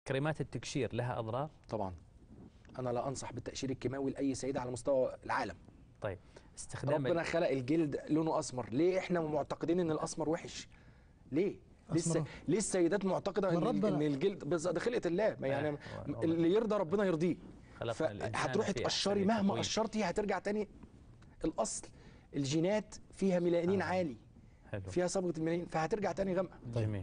كريمات التقشير لها اضرار؟ طبعا انا لا انصح بالتقشير الكيماوي لاي سيده على مستوى العالم. طيب استخدام ربنا خلق الجلد لونه اسمر، ليه احنا معتقدين ان الاسمر وحش؟ ليه؟ أسمر. ليه السيدات معتقده من ان ربنا. ان الجلد ده خلقه الله يعني اللي يرضى ربنا يرضيه. خلقنا الإنسان فهتروحي في تقشري أحسن مهما تقويم. قشرتي هترجع تاني الاصل. الجينات فيها ميلانين عالي، حلو. فيها صبغه الميلانين، فهترجع تاني غامقه. جميل.